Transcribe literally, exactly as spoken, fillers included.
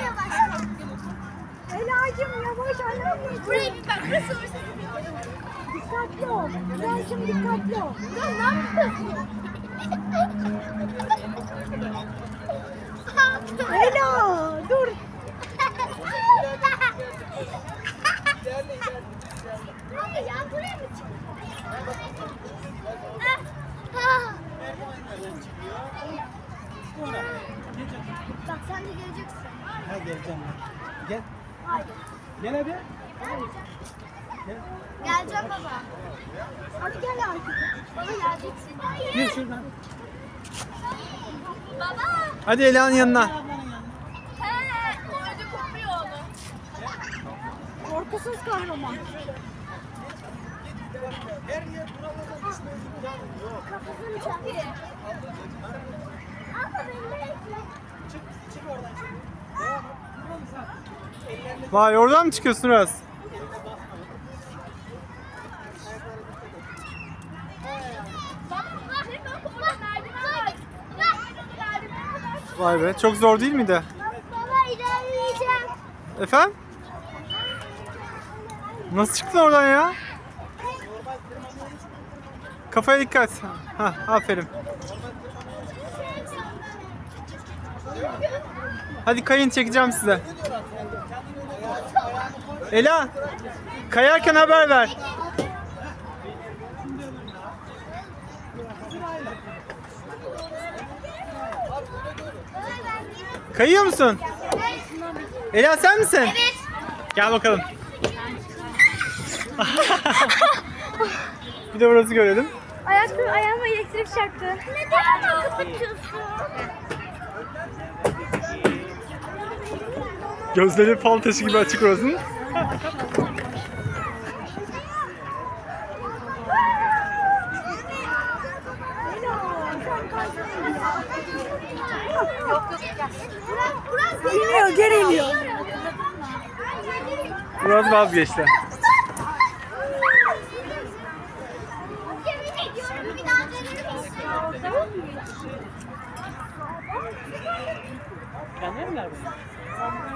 yavaş. Ela'cığım yavaş annem. Buraya bir bak. Burası orası. Dikkatli ol. Ela'cığım dikkatli ol. Ya ne yapıyorsun? Ela dur. Abi ya buraya mı çıktın? Bak sen de geleceksin. Ha geleceğim ben. Gel. Hayır. Gel hadi. Gel. Geleceğim baba. Hadi gel artık. Baba geleceksin. Gir şuradan. Baba. Hadi Ela'nın yanına. He. Orada kopuyor onu. Korkusuz kahraman. Her yer buralarda düşme yok. Kafasını çarpıyor. Abla beni bekle. Çık, çık oradan şimdi. Devam et. Buradan sen. Ellerle Vay oradan mı çıkıyorsun Uras? Baba bak. Bak bak. Merdiven var. Bak. Vay be çok zor değil miydi? Baba ilerleyeceğim. Efendim? Nasıl çıktın oradan ya? Kafaya dikkat. Ha, aferin. Hadi kayın çekeceğim size. Ela, kayarken haber ver. Kayıyor musun? Ela sen misin? Evet. Gel bakalım. Bir de burası görelim. Ayakta ayağıma elektrik çarptı. Neden kapatıyorsun? Gözleri fal taşı gibi açık orasının. İniyor geri iniyor. Biraz vazgeçti. Yemin ediyorum bir daha dener misin? Kendin mi ver bunu?